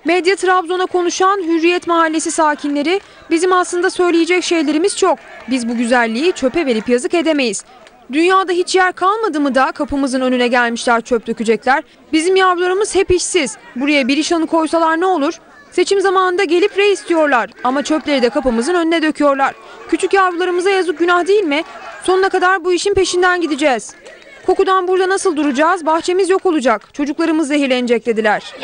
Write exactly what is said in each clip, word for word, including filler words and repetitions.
Medya Trabzon'a konuşan Hürriyet Mahallesi sakinleri, bizim aslında söyleyecek şeylerimiz çok. Biz bu güzelliği çöpe verip yazık edemeyiz. Dünyada hiç yer kalmadı mı da kapımızın önüne gelmişler çöp dökecekler. Bizim yavrularımız hep işsiz. Buraya bir iş hanı koysalar ne olur? Seçim zamanında gelip reis diyorlar ama çöpleri de kapımızın önüne döküyorlar. Küçük yavrularımıza yazık, günah değil mi? Sonuna kadar bu işin peşinden gideceğiz. Kokudan burada nasıl duracağız? Bahçemiz yok olacak. Çocuklarımız zehirlenecek dediler.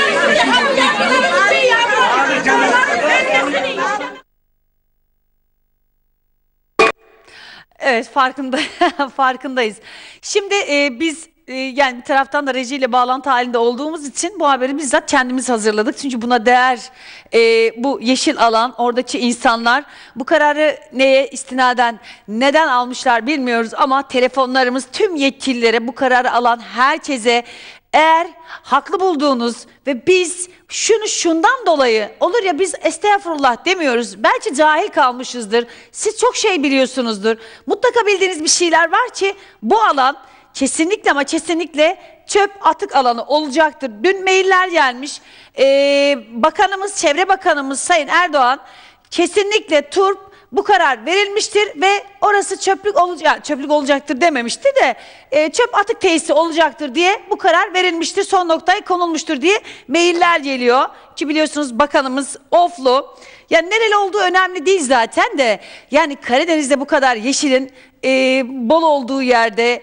Evet, farkında farkındayız. Şimdi e, biz e, yani bir taraftan da rejiyle bağlantı halinde olduğumuz için bu haberi bizzat kendimiz hazırladık. Çünkü buna değer e, bu yeşil alan, oradaki insanlar bu kararı neye istinaden neden almışlar bilmiyoruz ama telefonlarımız tüm yetkililere, bu kararı alan herkese, eğer haklı bulduğunuz ve biz şunu şundan dolayı olur ya biz estağfurullah demiyoruz. Belki cahil kalmışızdır. Siz çok şey biliyorsunuzdur. Mutlaka bildiğiniz bir şeyler var ki bu alan kesinlikle ama kesinlikle çöp atık alanı olacaktır. Dün mailler gelmiş. Ee, Bakanımız, Çevre Bakanımız Sayın Erdoğan kesinlikle turp bu karar verilmiştir ve orası çöplük olacak, çöplük olacaktır dememişti de e, çöp atık tesisi olacaktır diye bu karar verilmiştir, son noktaya konulmuştur diye mailler geliyor ki biliyorsunuz bakanımız Oflu. Yani nereli olduğu önemli değil zaten de, yani Karadeniz'de bu kadar yeşilin e, bol olduğu yerde.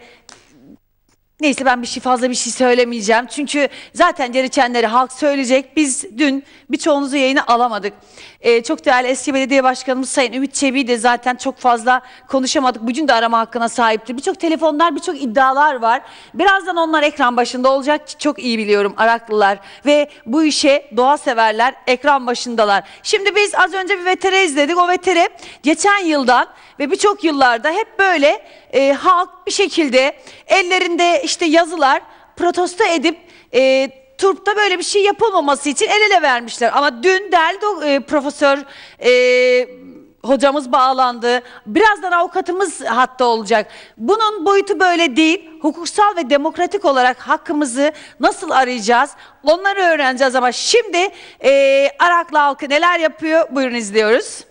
Neyse, ben bir şey fazla bir şey söylemeyeceğim. Çünkü zaten gerekenleri halk söyleyecek. Biz dün birçoğunuzu yayına alamadık. Ee, çok değerli eski belediye başkanımız Sayın Ümit Çebi'yi de zaten çok fazla konuşamadık. Bugün de arama hakkına sahipti. Birçok telefonlar, birçok iddialar var. Birazdan onlar ekran başında olacak. Çok iyi biliyorum Araklılar ve bu işe doğa severler ekran başındalar. Şimdi biz az önce bir vetere izledik. O vetere geçen yıldan ve birçok yıllarda hep böyle e, halk bir şekilde ellerinde işte yazılar protesto edip e, turpta böyle bir şey yapılmaması için el ele vermişler. Ama dün değerli e, profesör e, hocamız bağlandı. Birazdan avukatımız hatta olacak. Bunun boyutu böyle değil. Hukuksal ve demokratik olarak hakkımızı nasıl arayacağız? Onları öğreneceğiz ama şimdi e, Araklı halkı neler yapıyor? Buyurun izliyoruz.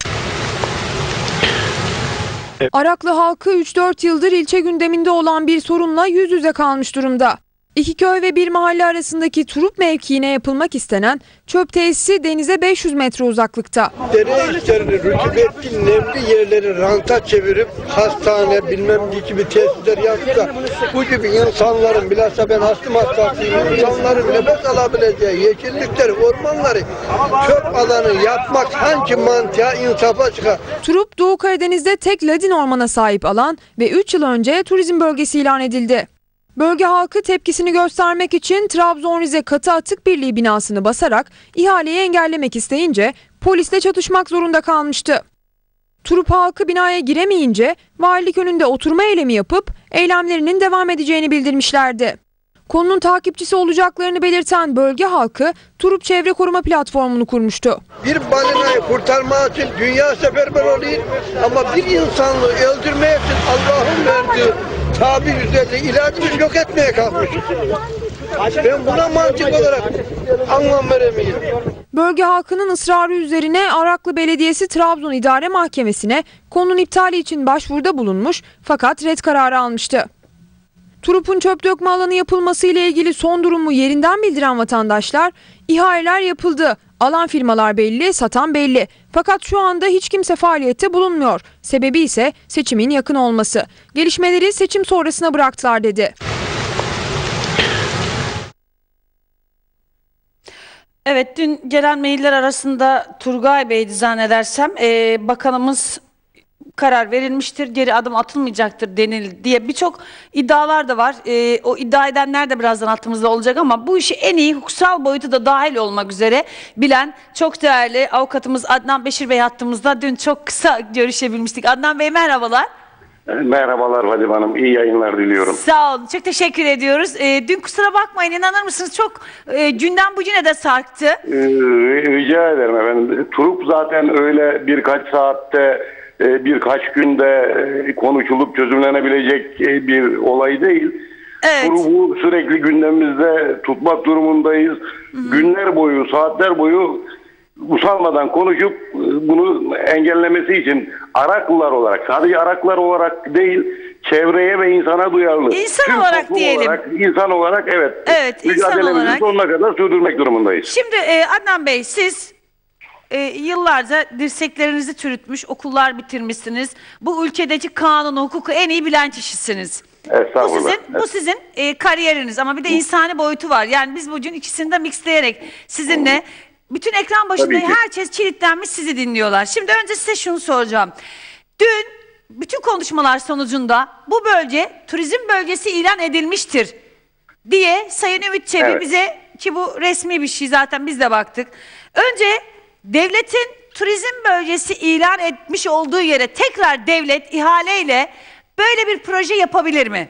Araklı halkı üç dört yıldır ilçe gündeminde olan bir sorunla yüz yüze kalmış durumda. İki köy ve bir mahalle arasındaki Turup mevkiine yapılmak istenen çöp tesisi denize beş yüz metre uzaklıkta. Dere içlerini, rütubetli, nemli yerleri ranta çevirip hastane, bilmem ne gibi tesisler yapsa bu gibi insanların, bilhassa ben astım hastasıyım, insanların nefes alabileceği yeşillikleri, ormanları çöp alanı yapmak hangi mantığa, insafa çıkar? Turup, Doğu Karadeniz'de tek ladin ormana sahip alan ve üç yıl önce turizm bölgesi ilan edildi. Bölge halkı tepkisini göstermek için Trabzon Rize Katı Atık Birliği binasını basarak ihaleyi engellemek isteyince polisle çatışmak zorunda kalmıştı. Turup halkı binaya giremeyince valilik önünde oturma eylemi yapıp eylemlerinin devam edeceğini bildirmişlerdi. Konunun takipçisi olacaklarını belirten bölge halkı Turup Çevre Koruma Platformu'nu kurmuştu. Bir balinayı kurtarmak için dünya seferber oluyor ama bir insanlığı öldürmek için Allah'ın verdiği tabir üzerinde ilacını yok etmeye kalkmışız. Ben buna mantık olarak anlam veremiyorum. Bölge halkının ısrarı üzerine Araklı Belediyesi Trabzon İdare Mahkemesi'ne konunun iptali için başvuruda bulunmuş fakat ret kararı almıştı. Turup'un çöp dökme alanı yapılması ile ilgili son durumu yerinden bildiren vatandaşlar, ihaleler yapıldı, alan firmalar belli, satan belli. Fakat şu anda hiç kimse faaliyette bulunmuyor. Sebebi ise seçimin yakın olması. Gelişmeleri seçim sonrasına bıraktılar dedi. Evet, dün gelen mailler arasında Turgay Bey'di zannedersem. Ee, bakanımız karar verilmiştir, geri adım atılmayacaktır denildi diye birçok iddialar da var. Ee, o iddia edenler de birazdan altımızda olacak ama bu işi en iyi hukuksal boyutu da dahil olmak üzere bilen çok değerli avukatımız Adnan Beşir Bey hattımızda. Dün çok kısa görüşebilmiştik. Adnan Bey merhabalar. Merhabalar Vadim Hanım. İyi yayınlar diliyorum. Sağ olun. Çok teşekkür ediyoruz. E, dün kusura bakmayın, inanır mısınız çok e, günden bugüne de sarktı. Ee, rica ederim efendim. Turup zaten öyle birkaç saatte, birkaç günde konuşulup çözümlenebilecek bir olay değil. Evet. Turubu sürekli gündemimizde tutmak durumundayız. Hı-hı. Günler boyu, saatler boyu usanmadan konuşup bunu engellemesi için Araklılar olarak, sadece Araklılar olarak değil, çevreye ve insana duyarlı. İnsan Tüm olarak diyelim. Olarak, insan olarak evet. Evet, insan olarak. Sonuna kadar sürdürmek durumundayız. Şimdi e, Adnan Bey, siz e, yıllarca dirseklerinizi çürütmüş, okullar bitirmişsiniz. Bu ülkedeki kanunu, hukuku en iyi bilen kişisiniz. Estağfurullah. Bu sizin, evet. bu sizin e, kariyeriniz ama bir de insani boyutu var. Yani biz bugün ikisini de mixleyerek sizinle bütün ekran başında herkes kilitlenmiş, sizi dinliyorlar. Şimdi önce size şunu soracağım. Dün bütün konuşmalar sonucunda bu bölge turizm bölgesi ilan edilmiştir diye Sayın Ümit Çebi evet. bize, ki bu resmi bir şey zaten biz de baktık. Önce devletin turizm bölgesi ilan etmiş olduğu yere tekrar devlet ihaleyle böyle bir proje yapabilir mi?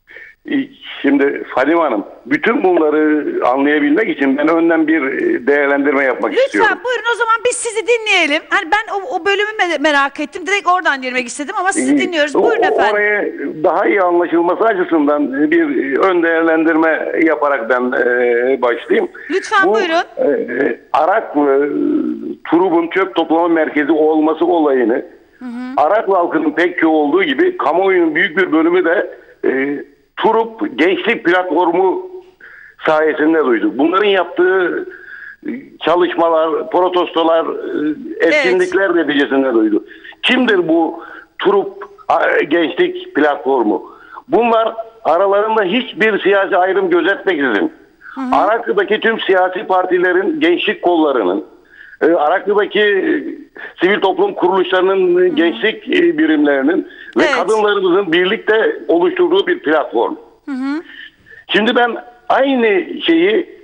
Şimdi Fadime Hanım, bütün bunları anlayabilmek için ben önden bir değerlendirme yapmak Lütfen, istiyorum. Lütfen buyurun, o zaman biz sizi dinleyelim. Hani ben o, o bölümü merak ettim. Direkt oradan girmek istedim ama sizi dinliyoruz. Buyurun o, efendim. Oraya daha iyi anlaşılması açısından bir ön değerlendirme yaparak ben e, başlayayım. Lütfen Bu, buyurun. E, Araklı Turup'un çöp toplama merkezi olması olayını hı hı. Araklı halkının pek çoğu olduğu gibi kamuoyunun büyük bir bölümü de e, Turup Gençlik Platformu sayesinde duyduk. Bunların yaptığı çalışmalar, protestolar, etkinlikler evet. neticesinde duyduk. Kimdir bu Turup Gençlik Platformu? Bunlar aralarında hiçbir siyasi ayrım gözetmeksizin hı hı. Araklı'daki tüm siyasi partilerin gençlik kollarının, Araklı'daki sivil toplum kuruluşlarının hı hı. gençlik birimlerinin ve evet. kadınlarımızın birlikte oluşturduğu bir platform. Hı hı. Şimdi ben aynı şeyi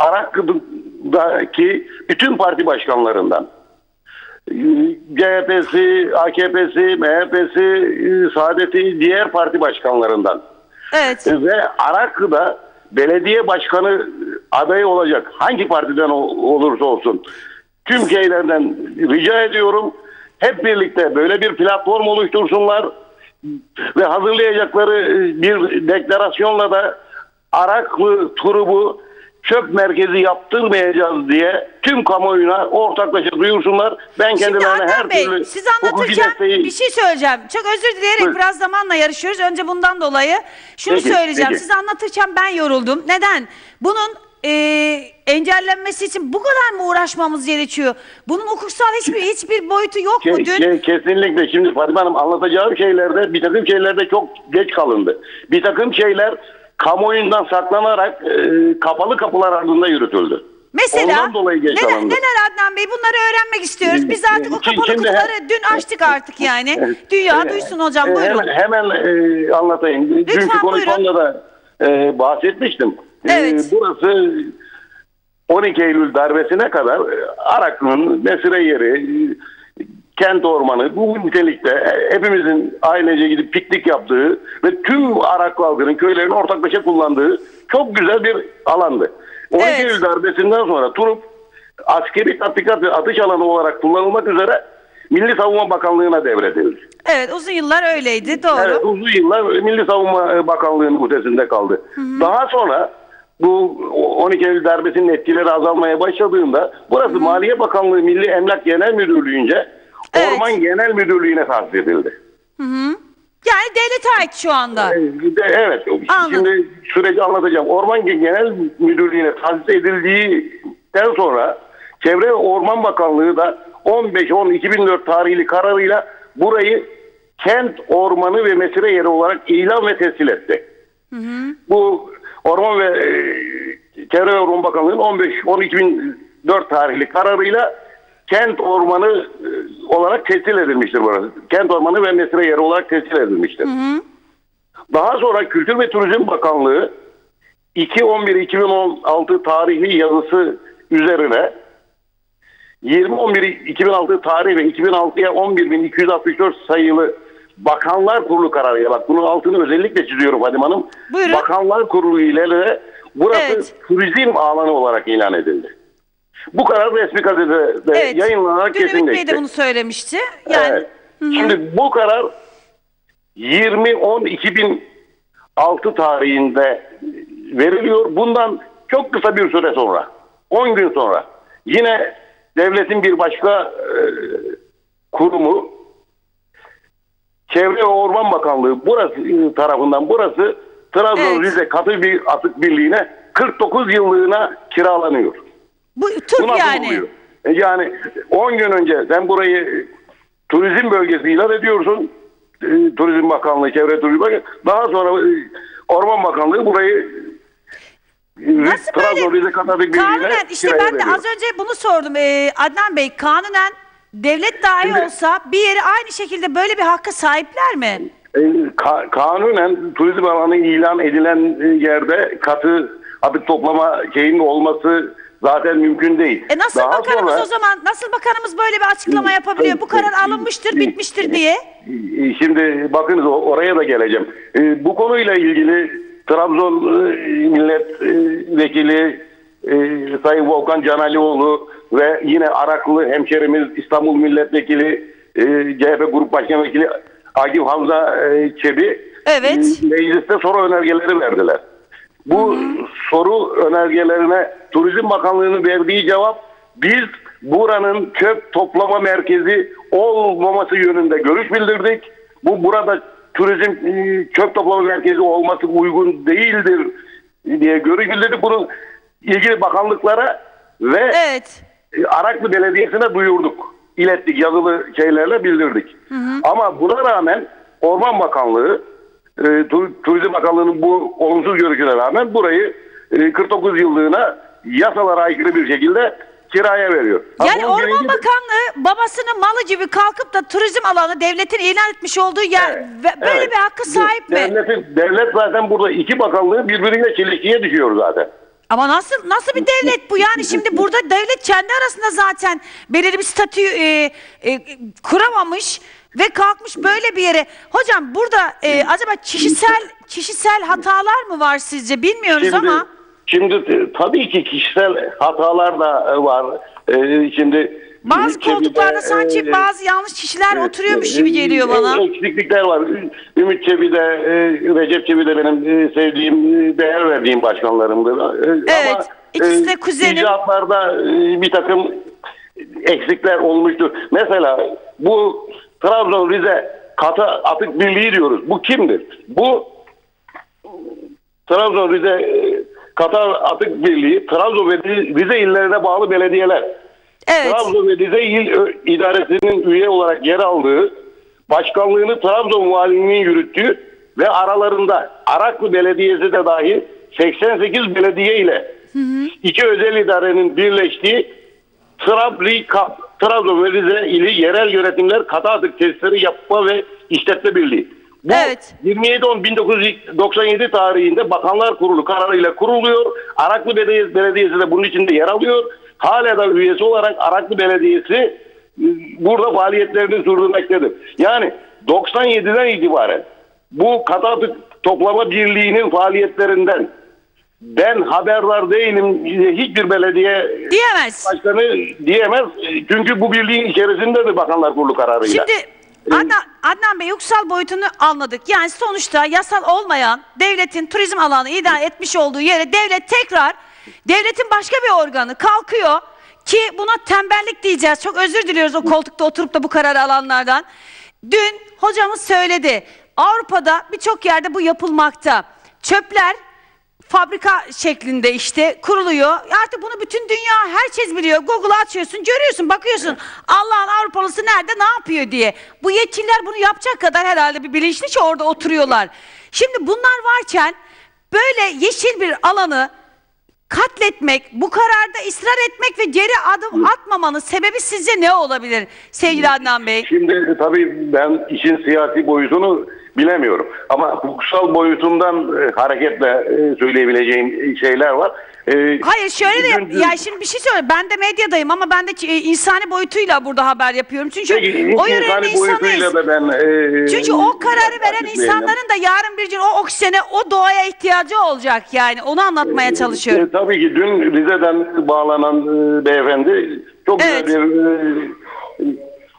Araklı'daki bütün parti başkanlarından, C H P'si, A K P'si, M H P'si, Saadet'i, diğer parti başkanlarından evet. ve Araklı'da belediye başkanı adayı olacak hangi partiden olursa olsun tüm şeylerden rica ediyorum, hep birlikte böyle bir platform oluştursunlar ve hazırlayacakları bir deklarasyonla da Araklı Turup'u çöp merkezi yaptırmayacağız diye tüm kamuoyuna ortaklaşa duyursunlar. Ben kendilerine her Bey, türlü siz anlatırken desteği... bir şey söyleyeceğim. Çok özür dileyerek Buyur. biraz zamanla yarışıyoruz. Önce bundan dolayı şunu peki, söyleyeceğim. Peki. Siz anlatırken ben yoruldum. Neden? Bunun e, engellenmesi için bu kadar mı uğraşmamız gerekiyor? Bunun hukuksal hiçbir hiçbir boyutu yok mu? Dün... Ke kesinlikle. Şimdi Fatime Hanım, anlatacağım şeylerde bir takım şeylerde çok geç kalındı. Bir takım şeyler kamuoyundan saklanarak e, kapalı kapılar ardında yürütüldü. Mesela ondan dolayı geç neler, kalındı. neler Adnan Bey, bunları öğrenmek istiyoruz. Biz artık o kapalı Şimdi, kapıları dün açtık artık yani. Dünya duysun hocam, buyurun. Hemen, hemen e, anlatayım. Lütfen, Dünkü konuşmamda da e, bahsetmiştim. Evet. E, burası on iki Eylül darbesine kadar Araklı'nın mesire yeri, kent ormanı, bu nitelikte hepimizin ailece gidip piknik yaptığı ve tüm Araklı halkının, köylerin ortaklaşa kullandığı çok güzel bir alandı. on iki evet. Eylül darbesinden sonra Turup askeri tatbikat ve atış alanı olarak kullanılmak üzere Milli Savunma Bakanlığı'na devredildi. Evet, uzun yıllar öyleydi, doğru. Evet, uzun yıllar Milli Savunma Bakanlığı'nın ötesinde kaldı. Hı hı. Daha sonra bu on iki Eylül darbesinin etkileri azalmaya başladığında burası hı hı. Maliye Bakanlığı Milli Emlak Genel Müdürlüğü'nce evet. Orman Genel Müdürlüğü'ne tahsis edildi. Hı hı. Yani devlete ait şu anda. Evet. Anladım. Şimdi süreci anlatacağım. Orman Genel Müdürlüğü'ne tahsis edildiğinden sonra Çevre ve Orman Bakanlığı da on beş on iki bin dört tarihli kararıyla burayı kent ormanı ve mesire yeri olarak ilan ve tescil etti. Hı hı. Bu Orman ve Çevre ve Orman Bakanlığı'nın on beş on iki bin dört tarihli kararıyla kent ormanı olarak tescil edilmiştir burası. Kent ormanı ve mesire yeri olarak tescil edilmiştir. Hı hı. Daha sonra Kültür ve Turizm Bakanlığı iki on bir iki bin on altı tarihli yazısı üzerine yirmi on bir iki bin altı tarih ve iki bin altıya on bir bin iki yüz altmış dört sayılı Bakanlar Kurulu kararıyla, bak bunun altını özellikle çiziyorum Fadime Hanım. Buyurun. Bakanlar Kurulu ile de burası evet. turizm alanı olarak ilan edildi. Bu karar resmi gazetede evet. yayınlanarak kesinleşti. Ümit Bey de bunu söylemişti. Yani, evet. Şimdi bu karar yirmi on iki bin altı tarihinde veriliyor. Bundan çok kısa bir süre sonra, on gün sonra yine devletin bir başka e, kurumu, Çevre ve Orman Bakanlığı burası e, tarafından burası Trabzon Evet. Rize Katı bir Atık Birliği'ne kırk dokuz yıllığına kiralanıyor. Bu tür Bu nasıl yani. oluyor? E, Yani on gün önce sen burayı turizm bölgesi ilan ediyorsun. E, Turizm Bakanlığı, Çevre Turizm Bakanlığı. Daha sonra e, Orman Bakanlığı burayı Nasıl Trabzon böyle? Rize Katı Atık Kanunen Birliği'ne işte kiraya ben de veriyor. az önce bunu sordum ee, Adnan Bey. Kanunen devlet dahi Şimdi- olsa bir yeri aynı şekilde böyle bir hakka sahipler mi? E, ka- kanunen turizm alanı ilan edilen e, yerde katı atık toplama şeyinin olması zaten mümkün değil. E nasıl Daha bakanımız sonra- o zaman? Nasıl bakanımız böyle bir açıklama yapabiliyor? Bu karar alınmıştır, bitmiştir diye. E, Şimdi bakınız o- oraya da geleceğim. E, bu konuyla ilgili Trabzon e, Milletvekili e, Sayın Volkan Canalioğlu ve yine Araklı hemşerimiz İstanbul Milletvekili e, C H P Grup Başkan Vekili Agif Hamza e, Çebi Evet. e, mecliste soru önergeleri verdiler. Bu soru önergelerine Turizm Bakanlığı'nın verdiği cevap, biz buranın çöp toplama merkezi olmaması yönünde görüş bildirdik. Bu burada turizm e, çöp toplama merkezi olması uygun değildir diye görüş bildirdik. Bunu ilgili bakanlıklara ve Evet. e, Araklı Belediyesi'ne duyurduk. İlettik, yazılı şeylerle bildirdik. Ama buna rağmen Orman Bakanlığı, e, Tur- Turizm Bakanlığı'nın bu olumsuz görüşüne rağmen burayı e, kırk dokuz yıllığına yasalara aykırı bir şekilde kiraya veriyor. Ha, Yani bunun Orman gereği de- Bakanlığı babasının malı gibi kalkıp da turizm alanı devletin ilan etmiş olduğu yer ve böyle Evet. bir hakkı sahip mi? Devletin, devlet zaten burada iki bakanlığı birbiriyle çelişkiye düşüyor zaten. Ama nasıl nasıl bir devlet bu yani? Şimdi burada devlet kendi arasında zaten belirli bir statü e, e, kuramamış ve kalkmış böyle bir yere. Hocam burada e, acaba kişisel kişisel hatalar mı var sizce? Bilmiyoruz Şimdi, ama şimdi e, tabii ki kişisel hatalar da e, var. E, şimdi bazı Çebi'de, koltuklarda sanki e, bazı yanlış kişiler Evet, oturuyormuş e, gibi geliyor e, bana. Eksiklikler var. Ü- Ümit Çebi de, e, Recep Çebi de benim e, sevdiğim, e, değer verdiğim başkanlarımdır. E, Evet, ama, ikisi de kuzenim. icraatlarda e, bir takım eksikler olmuştur. Mesela bu Trabzon Rize Katı Atık Birliği diyoruz. Bu kimdir? Bu Trabzon Rize e, Katı Atık Birliği, Trabzon ve Rize illerine bağlı belediyeler. Evet. Trabzon ve Rize İl Ö- İdaresi'nin üye olarak yer aldığı, başkanlığını Trabzon Valiliğinin yürüttüğü ve aralarında Araklı Belediyesi de dahil seksen sekiz belediye ile iki özel idarenin birleştiği Trabri Kap, Trabzon ve Rize ili yerel yönetimler katı atık testleri yapma ve işletme birliği. Bu Evet. yirmi yedi on bin dokuz yüz doksan yedi tarihinde Bakanlar Kurulu kararıyla kuruluyor. Araklı Belediyesi, Belediyesi de bunun içinde yer alıyor. Hala da üyesi olarak Araklı Belediyesi e, burada faaliyetlerini sürdürmektedir. Yani doksan yediden itibaren bu katı atık toplama birliğinin faaliyetlerinden ben haberdar değilim, hiçbir belediye Diyemez. başkanı diyemez. Çünkü bu birliğin içerisindedir Bakanlar Kurulu kararıyla. Şimdi Adnan, Adnan Bey hukuksal boyutunu anladık. Yani sonuçta yasal olmayan devletin turizm alanı ilan etmiş olduğu yere devlet tekrar devletin başka bir organı kalkıyor ki buna tembellik diyeceğiz. Çok özür diliyoruz o koltukta oturup da bu kararı alanlardan. Dün hocamız söyledi. Avrupa'da birçok yerde bu yapılmakta. Çöpler fabrika şeklinde işte kuruluyor. Artık bunu bütün dünya herkes biliyor. Google'a açıyorsun, görüyorsun, bakıyorsun. Allah'ın Avrupalısı nerede, ne yapıyor diye. Bu yetkililer bunu yapacak kadar herhalde bir bilinçli ki orada oturuyorlar. Şimdi bunlar varken böyle yeşil bir alanı katletmek, bu kararda ısrar etmek ve geri adım atmamanın sebebi sizce ne olabilir sevgili Adnan Bey? Şimdi tabii ben işin siyasi boyutunu bilemiyorum. Ama hukuksal boyutundan e, hareketle e, söyleyebileceğim şeyler var. E, Hayır şöyle de dün- dün- ya şimdi bir şey söyle. Ben de medyadayım ama ben de e, insani boyutuyla burada haber yapıyorum. Çünkü Peki, o yörenin insani insanıyız. boyutuyla da ben e, Çünkü o kararı veren açıklayayım. insanların da yarın bir gün o oksijene, o doğaya ihtiyacı olacak yani. Onu anlatmaya çalışıyorum. E, tabii ki dün Rize'den bağlanan e, beyefendi çok Evet. güzel bir e,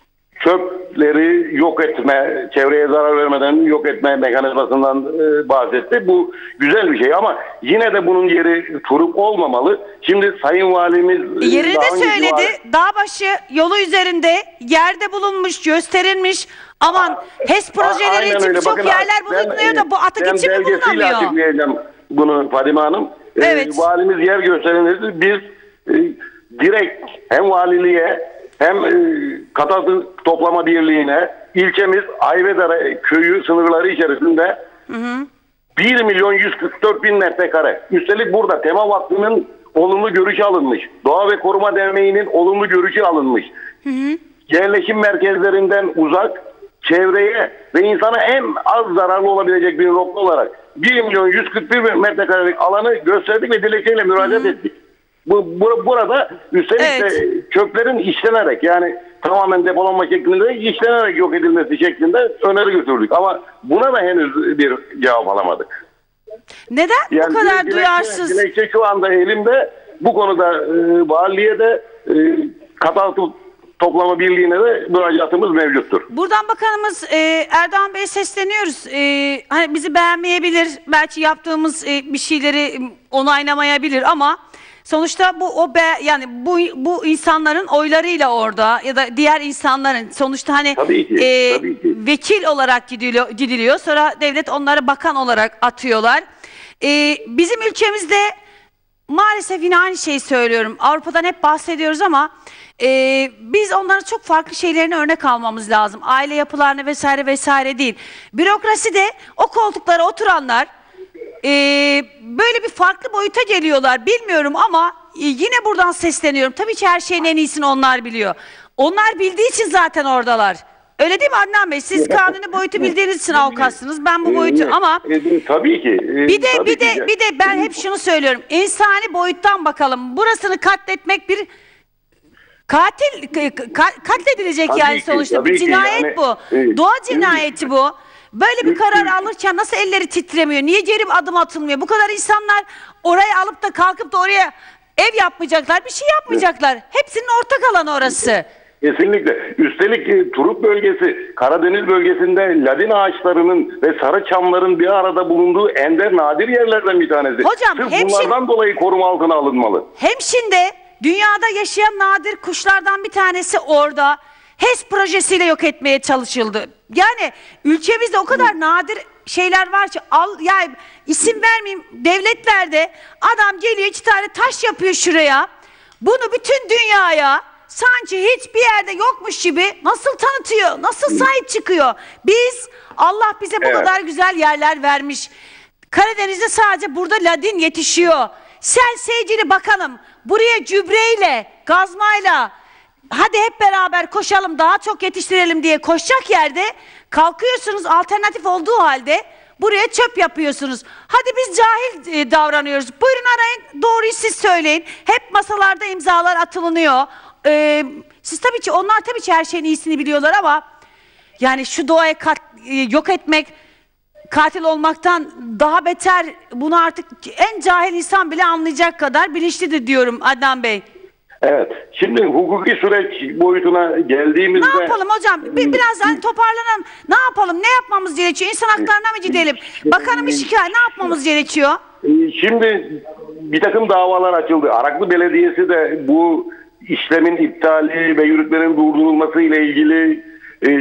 çöpleri yok etme, çevreye zarar vermeden yok etme mekanizmasından e, bahsetti. Bu güzel bir şey ama yine de bunun yeri Turuk olmamalı. Şimdi Sayın Valimiz... Yerini de söyledi. Vali... Dağbaşı yolu üzerinde yerde bulunmuş, gösterilmiş. Aman HES projeleri Aynen için öyle. çok Bakın, yerler bulunuyor da bu atık için mi bulunamıyor? Ben belgesiyle açıklayacağım bunu Fadime Hanım. Evet. Ee, valimiz yer gösterildi. Biz e, direkt hem valiliğe hem e, Katatı Toplama Birliği'ne ilçemiz Ayvedere köyü sınırları içerisinde hı hı. bir milyon yüz kırk dört bin metrekare. Üstelik burada Tema Vakfı'nın olumlu görüşü alınmış. Doğa ve Koruma Derneği'nin olumlu görüşü alınmış. Hı hı. Yerleşim merkezlerinden uzak, çevreye ve insana en az zararlı olabilecek bir nokta olarak bir milyon yüz kırk bir bin metrekarelik alanı gösterdik ve dilekçeyle müracaat ettik. Bu, bu burada üstelik evet. de çöplerin işlenerek, yani tamamen depolanma şeklinde işlenerek yok edilmesi şeklinde öneri götürdük. Ama buna da henüz bir cevap alamadık. Neden yani bu kadar dilekçe, duyarsız? Dilekçe şu anda elimde. Bu konuda e, valiliğe de e, Katatı Toplama Birliği'ne de müracaatımız mevcuttur. Buradan bakanımız e, Erdoğan Bey'e sesleniyoruz. E, hani bizi beğenmeyebilir, belki yaptığımız e, bir şeyleri onaylamayabilir ama sonuçta bu o be, yani bu bu insanların oylarıyla orada ya da diğer insanların sonuçta hani tabii ki, e, tabii ki. vekil olarak gidiliyor, gidiliyor. Sonra devlet onları bakan olarak atıyorlar. E, bizim ülkemizde maalesef yine aynı şeyi söylüyorum. Avrupa'dan hep bahsediyoruz ama e, biz onların çok farklı şeylerini örnek almamız lazım. Aile yapılarını vesaire vesaire değil. Bürokrasi de o koltuklara oturanlar e, böyle bir farklı boyuta geliyorlar. Bilmiyorum ama e, yine buradan sesleniyorum. Tabii ki her şeyin en iyisini onlar biliyor. Onlar bildiği için zaten oradalar. Öyle değil mi Adnan Bey? Siz kanuni boyutu bildiğiniz için avukatsınız. Ben bu boyutu ama tabii ki. Bir de tabii bir de ki. bir de ben hep şunu söylüyorum. İnsani boyuttan bakalım. Burasını katletmek bir katil katledilecek tabii yani ki, sonuçta bir cinayet yani, bu. e, Doğa cinayeti bu. Böyle bir karar alırken nasıl elleri titremiyor? Niye geri adım atılmıyor? Bu kadar insanlar oraya alıp da kalkıp da oraya ev yapmayacaklar, bir şey yapmayacaklar. Hepsinin ortak alanı orası. Kesinlikle. Üstelik Turuk bölgesi, Karadeniz bölgesinde ladin ağaçlarının ve sarı çamların bir arada bulunduğu ender nadir yerlerden bir tanesi. Hocam, sırf hemşin... bunlardan dolayı koruma altına alınmalı. Hemşin'de dünyada yaşayan nadir kuşlardan bir tanesi orada HES projesiyle yok etmeye çalışıldı. Yani ülkemizde o kadar nadir şeyler var ki al, yani isim vermeyeyim, devletlerde adam geliyor iki tane taş yapıyor şuraya. Bunu bütün dünyaya sanki hiçbir yerde yokmuş gibi nasıl tanıtıyor, nasıl sahip çıkıyor? Biz, Allah bize bu evet. kadar güzel yerler vermiş. Karadeniz'de sadece burada ladin yetişiyor. Sen sevgili bakanım, buraya gübreyle, gazmayla, hadi hep beraber koşalım, daha çok yetiştirelim diye koşacak yerde kalkıyorsunuz, alternatif olduğu halde buraya çöp yapıyorsunuz. Hadi biz cahil e, davranıyoruz. Buyurun arayın, doğruyu siz söyleyin. Hep masalarda imzalar atılınıyor. Ee, siz tabii ki, onlar tabii ki her şeyin iyisini biliyorlar ama yani şu doğaya kat, e, yok etmek katil olmaktan daha beter, bunu artık en cahil insan bile anlayacak kadar bilinçlidir diyorum Adnan Bey. Evet. Şimdi hukuki süreç boyutuna geldiğimizde... Ne yapalım hocam? Bir, biraz hani toparlanalım. Ne yapalım? Ne yapmamız gerekiyor? İnsan haklarına mı gidelim? Bakanım şikayet, ne yapmamız gerekiyor? Şimdi bir takım davalar açıldı. Araklı Belediyesi de bu işlemin iptali ve yürütmenin durdurulması ile ilgili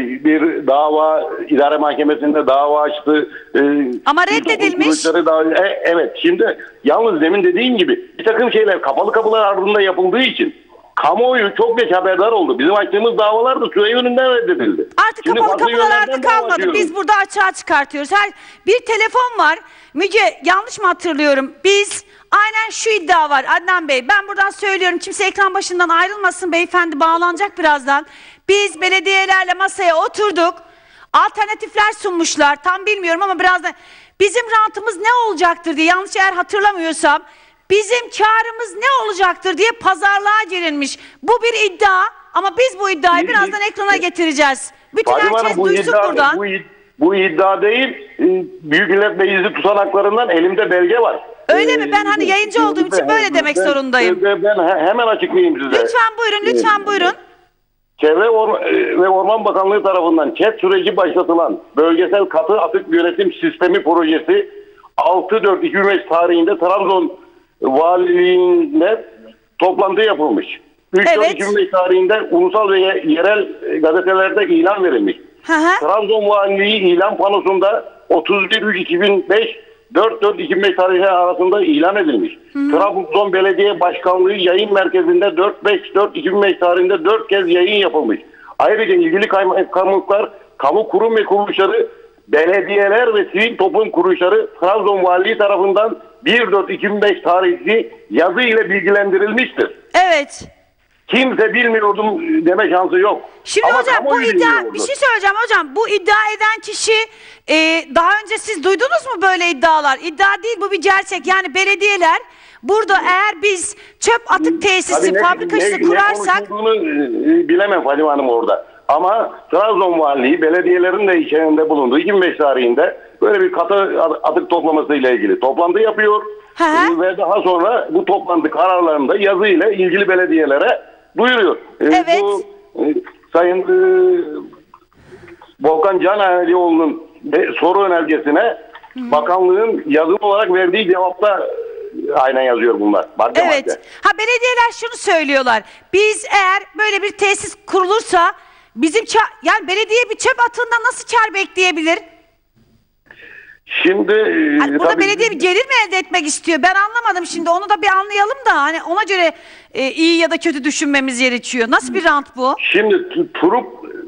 bir dava, idare mahkemesinde dava açtı. Ama reddedilmiş. E, evet, şimdi yalnız demin dediğin gibi bir takım şeyler kapalı kapılar ardında yapıldığı için kamuoyu çok geç haberdar oldu. Bizim açtığımız davalar da süre yönünden reddedildi. Artık şimdi kapalı kapılar artık kalmadı. Biz burada açığa çıkartıyoruz. Her bir telefon var. Müge, yanlış mı hatırlıyorum? Biz aynen şu iddia var Adnan Bey. Ben buradan söylüyorum. Kimse ekran başından ayrılmasın. Beyefendi bağlanacak birazdan. Biz belediyelerle masaya oturduk. Alternatifler sunmuşlar. Tam bilmiyorum ama birazdan bizim rantımız ne olacaktır diye, yanlış eğer hatırlamıyorsam, bizim karımız ne olacaktır diye pazarlığa girilmiş. Bu bir iddia ama biz bu iddiayı birazdan ekrana getireceğiz. Bütün Fadime herkes Hanım, bu duysun iddia, buradan. Bu, bu iddia değil. Büyük Millet Meclisi tutanaklarından elimde belge var. Öyle mi? Ben hani yayıncı olduğum için böyle demek zorundayım. Ben hemen açıklayayım size. Lütfen buyurun, lütfen buyurun. Çevre Or ve Orman Bakanlığı tarafından ÇED süreci başlatılan Bölgesel Katı Atık Yönetim Sistemi projesi altı dört iki bin beş tarihinde Trabzon Valiliğinde toplantı yapılmış. üç dört iki bin beş evet. tarihinde ulusal ve yerel gazetelerde ilan verilmiş. Hı hı. Trabzon Valiliği ilan panosunda otuz bir üç iki bin beş dört dört iki bin beş tarihleri arasında ilan edilmiş. Hı hı. Trabzon Belediye Başkanlığı yayın merkezinde dört beş dört iki bin beş tarihinde dört kez yayın yapılmış. Ayrıca ilgili kamular, kamu kurum ve kuruluşları, belediyeler ve sivil toplum kuruluşları Trabzon Valiliği tarafından bir dört iki bin beş tarihli yazı ile bilgilendirilmiştir. Evet. Kimse bilmiyordum deme şansı yok. Şimdi Ama hocam bu iddia, bir şey söyleyeceğim hocam. Bu iddia eden kişi e, daha önce siz duydunuz mu böyle iddialar? İddia değil, bu bir gerçek. Yani belediyeler burada eğer biz çöp atık tesisi, ne, fabrikası ne, kurarsak... Ne konuşulduğunu bilemem Fadime Hanım orada. Ama Trabzon Valiliği belediyelerin de içerisinde bulunduğu iki bin beş tarihinde böyle bir katı atık toplaması ile ilgili toplantı yapıyor. Hı hı. Ve daha sonra bu toplantı kararlarında yazı ile ilgili belediyelere duyuruyor. Evet. Bu e, Sayın e, Volkan Canalioğlu'nun soru önergesine Hı. bakanlığın yazılı olarak verdiği cevapta aynen yazıyor bunlar. Madde evet. Madde. Ha, belediyeler şunu söylüyorlar. Biz eğer böyle bir tesis kurulursa bizim yani belediye bir çöp atığından nasıl kar bekleyebilir? Şimdi hani burada tabii, belediye bir gelir mi elde etmek istiyor? Ben anlamadım şimdi. Onu da bir anlayalım da hani ona göre e, iyi ya da kötü düşünmemiz gerekiyor. Nasıl bir rant bu? Şimdi Turup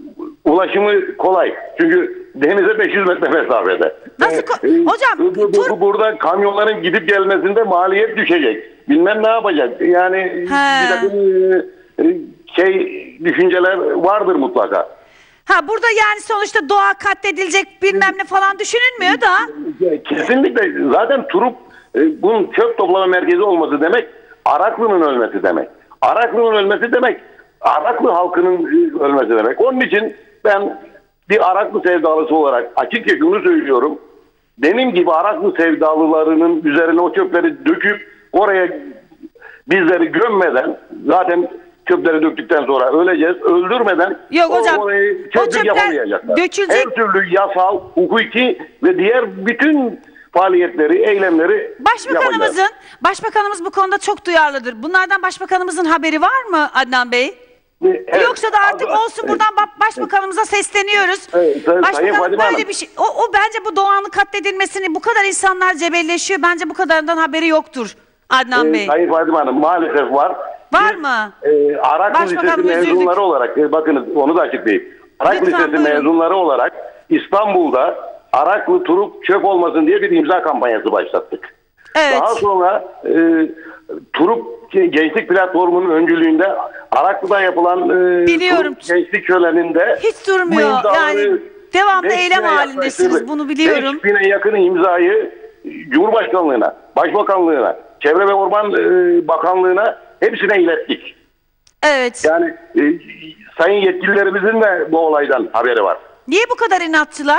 ulaşımı kolay. Çünkü denize beş yüz metre mesafede. Nasıl? Ee, Hocam bu, bu, tur... burada kamyonların gidip gelmesinde maliyet düşecek. Bilmem ne yapacak. Yani He. bir takım e, şey düşünceler vardır mutlaka. Ha, burada yani sonuçta doğa katledilecek bilmem ne falan düşünülmüyor da. Kesinlikle. Zaten Turup e, bunun çöp toplama merkezi olması demek Araklı'nın ölmesi demek. Araklı'nın ölmesi demek Araklı halkının e, ölmesi demek. Onun için ben bir Araklı sevdalısı olarak açıkça şunu söylüyorum. Benim gibi Araklı sevdalılarının üzerine o çöpleri döküp oraya bizleri gömmeden, zaten çöpleri döktükten sonra öleceğiz. Öldürmeden Yok hocam, o, orayı çöplük yapamayacaklar. Dökülecek... Her türlü yasal, hukuki ve diğer bütün faaliyetleri, eylemleri Başbakanımızın, yapacağız. Başbakanımız bu konuda çok duyarlıdır. Bunlardan başbakanımızın haberi var mı Adnan Bey? Evet. Yoksa da artık olsun, buradan başbakanımıza sesleniyoruz. Evet, Başbakanım böyle bir şey. O, o bence bu doğanın katledilmesini, bu kadar insanlar cebelleşiyor. Bence bu kadarından haberi yoktur Adnan ee, Bey. Sayın Fadime Hanım, maalesef var. Var mı? E, Araklı Lisesi mezunları olarak, e, bakınız onu da açıklayayım. Araklı Lisesi mezunları olarak İstanbul'da Araklı Turup çöp olmasın diye bir imza kampanyası başlattık. Evet. Daha sonra e, Turup Gençlik Platformu'nun öncülüğünde Araklı'da yapılan e, biliyorum. Turup Gençlik Şöleni'nde hiç durmuyor. Yani devamlı eylem halindesiniz, bunu biliyorum. beş bine yakın imzayı Cumhurbaşkanlığına, Başbakanlığına, Çevre ve Orman e, Bakanlığına hepsine ilettik. Evet. Yani e, sayın yetkililerimizin de bu olaydan haberi var. Niye bu kadar inatçılar?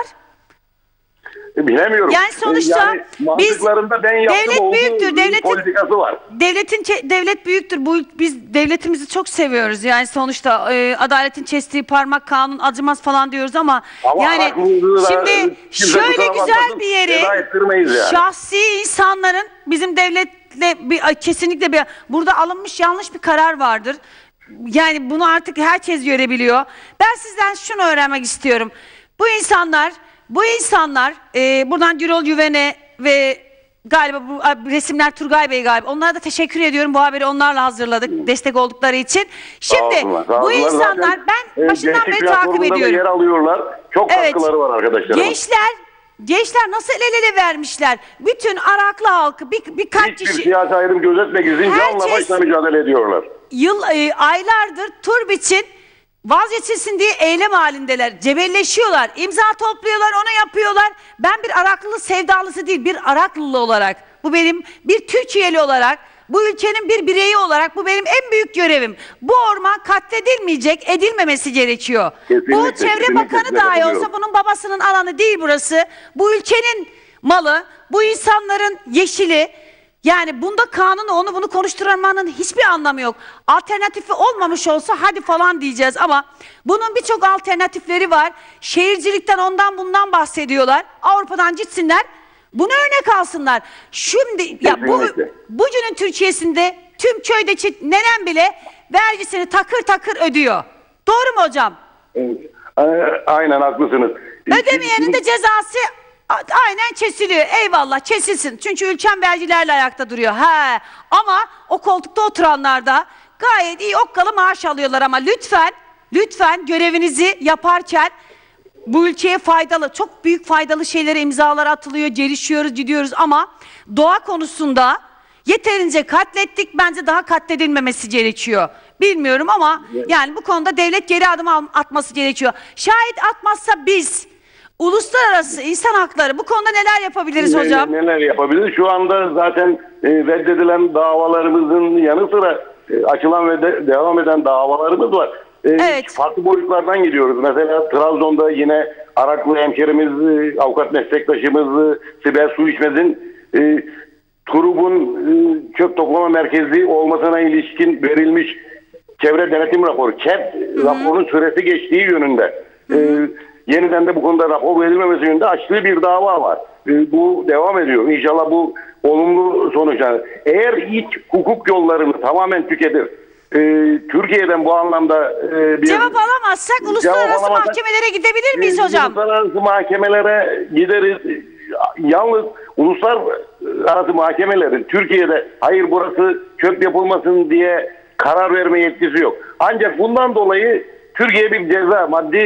Bilemiyorum. Yani sonuçta yani biz ben devlet büyüktür, devletin politikası var. Devletin devlet büyüktür. Bu biz devletimizi çok seviyoruz. Yani sonuçta e, adaletin kestiği parmak, kanun acımaz falan diyoruz ama, ama yani şimdi şöyle güzel bir yeri yani. şahsi insanların bizim devletle bir kesinlikle bir burada alınmış yanlış bir karar vardır. Yani bunu artık herkes görebiliyor. Ben sizden şunu öğrenmek istiyorum. Bu insanlar Bu insanlar e, buradan Gürol Güven'e ve galiba bu resimler Turgay Bey galiba. Onlara da teşekkür ediyorum. Bu haberi onlarla hazırladık. Destek oldukları için. Şimdi sağ olsunlar, sağ bu olsunlar. insanlar zaten, ben başından beri takip ediyorum. Yer alıyorlar. Çok evet. katkıları var arkadaşlar. Gençler Gençler nasıl el ele vermişler? Bütün Araklı halkı bir, birkaç Hiçbir kişi. siyasi ayrım gözetmeksizin canla başla mücadele ediyorlar. Yıl, e, aylardır Turp için vazgeçilsin diye eylem halindeler. Cebelleşiyorlar. İmza topluyorlar, onu yapıyorlar. Ben bir Araklı sevdalısı değil, bir Araklılı olarak, bu benim bir Türkiye'li olarak, bu ülkenin bir bireyi olarak bu benim en büyük görevim. Bu orman katledilmeyecek, edilmemesi gerekiyor. Kesinlikle, bu Çevre Bakanı dahi olsa bunun babasının alanı değil burası. Bu ülkenin malı, bu insanların yeşili. Yani bunda kanunu onu bunu konuşturmanın hiçbir anlamı yok. Alternatifi olmamış olsa hadi falan diyeceğiz ama bunun birçok alternatifleri var. Şehircilikten ondan bundan bahsediyorlar. Avrupa'dan gitsinler. Bunu örnek alsınlar. Şimdi ya bu bugünün Türkiye'sinde tüm köyde nenem bile vergisini takır takır ödüyor. Doğru mu hocam? Aynen haklısınız. Ödemeyenin de cezası aynen kesiliyor. Eyvallah kesilsin. Çünkü ülkem vergilerle ayakta duruyor. He. Ama o koltukta oturanlar da gayet iyi okkalı maaş alıyorlar ama lütfen lütfen görevinizi yaparken bu ülkeye faydalı, çok büyük faydalı şeylere imzalar atılıyor, gelişiyoruz, gidiyoruz ama doğa konusunda yeterince katlettik. Bence daha katledilmemesi gerekiyor. Bilmiyorum ama yani bu konuda devlet geri adım atması gerekiyor. Şayet atmazsa biz uluslararası insan hakları bu konuda neler yapabiliriz hocam? Neler yapabiliriz? Şu anda zaten e, reddedilen davalarımızın yanı sıra e, açılan ve de, devam eden davalarımız var. E, evet. Farklı boyutlardan gidiyoruz. Mesela Trabzon'da yine Araklı hemşerimiz, e, avukat meslektaşımız e, Sibel Su İçmez'in e, Turub'un e, çöp toplama merkezi olmasına ilişkin verilmiş çevre denetim raporu, ÇED raporunun süresi geçtiği yönünde e, yeniden de bu konuda rapor verilmemesi yönünde açtığı bir dava var. E, bu devam ediyor. İnşallah bu olumlu sonuçlanır. Eğer iç hukuk yollarını tamamen tüketir, e, Türkiye'den bu anlamda e, bir cevap alamazsak uluslararası alamazsak, mahkemelere gidebilir miyiz hocam? Uluslararası mahkemelere gideriz. Yalnız uluslararası mahkemelerin Türkiye'de hayır burası çöp yapılmasın diye karar verme yetkisi yok. Ancak bundan dolayı Türkiye bir ceza, maddi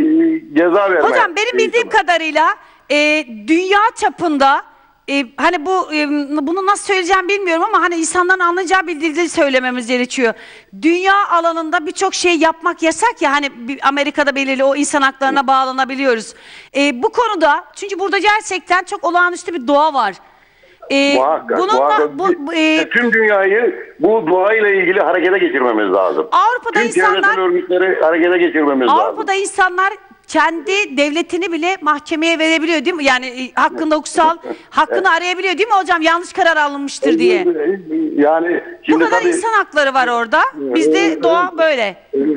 e, ceza verme. Hocam benim bildiğim kadarıyla e, dünya çapında e, hani bu e, bunu nasıl söyleyeceğim bilmiyorum ama hani insanların anlayacağı bir dilde söylememiz gerekiyor. Dünya alanında birçok şey yapmak yasak ya hani Amerika'da belirli o insan haklarına bağlanabiliyoruz. E, bu konuda çünkü burada gerçekten çok olağanüstü bir doğa var. Ee, muhakkak, bununla, muhakkak. Bu, e, tüm dünyayı bu doğayla ilgili harekete geçirmemiz lazım. Avrupa'da tüm insanlar örgütleri harekete geçirmemiz Avrupa'da lazım. Avrupa'da insanlar kendi devletini bile mahkemeye verebiliyor değil mi? Yani e, hakkında hukusal hakkını arayabiliyor değil mi hocam? Yanlış karar alınmıştır diye. Yani şimdi bu kadar tabii, insan hakları var orada. Bizde doğa böyle.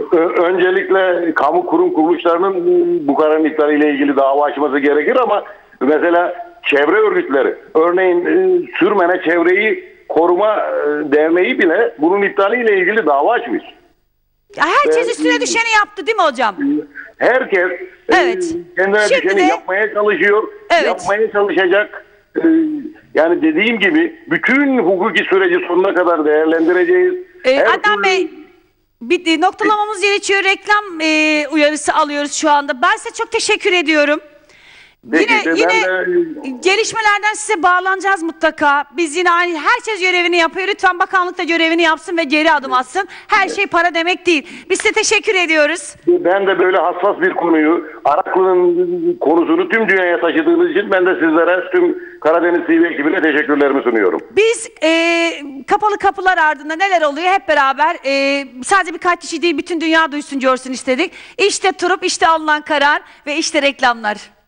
Öncelikle kamu kurum kuruluşlarının bu kararın iptaliyle ilgili dava açması gerekir ama mesela çevre örgütleri, örneğin e, Sürmene Çevreyi Koruma e, Derneği bile bunun iptaliyle ilgili dava açmış. Ya herkes Ve, üstüne düşeni yaptı değil mi hocam? Herkes evet. e, kendine Şimdi düşeni de, yapmaya çalışıyor, evet. yapmaya çalışacak. E, yani dediğim gibi bütün hukuki süreci sonuna kadar değerlendireceğiz. E, Adnan Bey, bir noktalamamız gerekiyor. Reklam e, uyarısı alıyoruz şu anda. Ben size çok teşekkür ediyorum. Peki, yine yine de... gelişmelerden size bağlanacağız mutlaka. Biz yine aynı herkes görevini yapıyor. Lütfen bakanlık da görevini yapsın ve geri adım atsın. Her şey para demek değil. Biz size teşekkür ediyoruz. Ben de böyle hassas bir konuyu, Araklı'nın konusunu tüm dünyaya taşıdığınız için ben de sizlere, tüm Karadeniz T V ekibine teşekkürlerimi sunuyorum. Biz e, kapalı kapılar ardında neler oluyor hep beraber e, sadece birkaç kişi değil bütün dünya duysun görsün istedik. İşte Turup, işte alınan karar ve işte reklamlar.